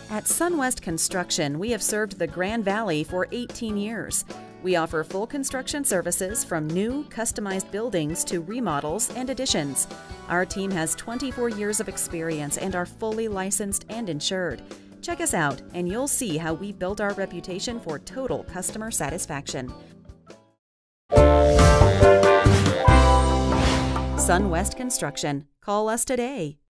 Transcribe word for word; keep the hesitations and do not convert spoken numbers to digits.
At SunWest Construction, we have served the Grand Valley for eighteen years. We offer full construction services from new, customized buildings to remodels and additions. Our team has twenty-four years of experience and are fully licensed and insured. Check us out, and you'll see how we built our reputation for total customer satisfaction. SunWest Construction. Call us today.